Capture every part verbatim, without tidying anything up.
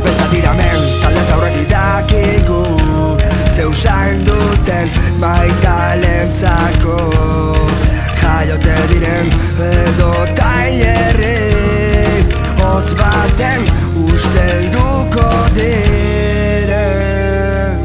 beltza diramen, taldez aurretik dakigu zeu zain duten maitalentzako jaiote diren edo tailerri hotz baten ustelduko diren.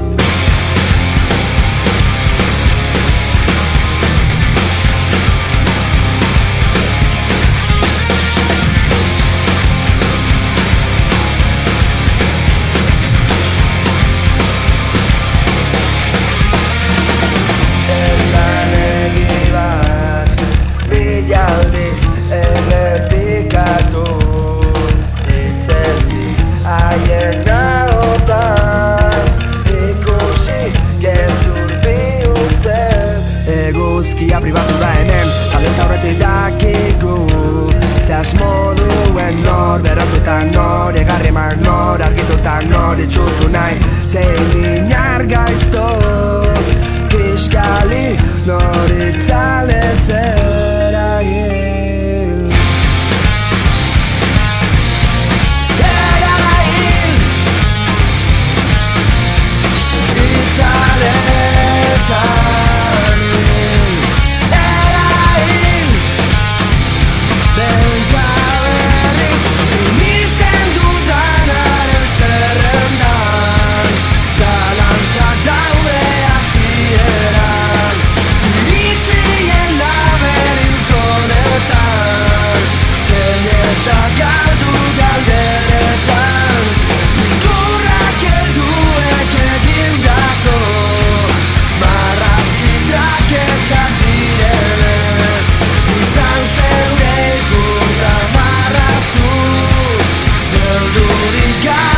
Esan egi bat bilaldiz errepikatu hitzezitz haien nahotan ikusi gezur bihurtzen eguzkia pribatu da hemen taldez aurretik dakigu ze asmo duen nor berotutan nor egarri eman nor argitutan nor itxutu nahi zein inar gaiztoz kiskali nor itzale zeragin eragin itzaletan eragin benta berriz sinisten dudanaren zerrendan zalantzak daude hasieran iritzien laberintonetan zein ez da galdu galderetan ikurrak helduek egindako marrazkitrak etxak direnez izan zeure ikurra marraztu beldurik